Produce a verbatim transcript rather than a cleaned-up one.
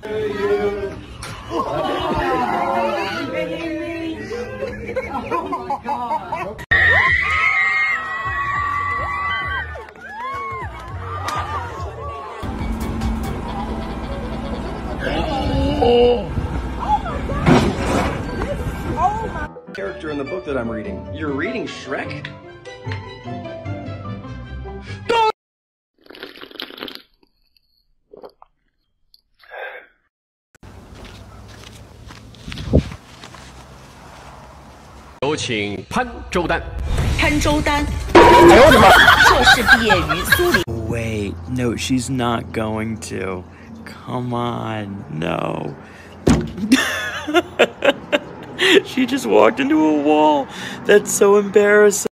Character in the book that I'm reading. You're reading Shrek? 有请潘周丹。 潘周丹，硕士毕业于苏黎。 Wait, no, she's not going to. Come on, no. She just walked into a wall. That's so embarrassing.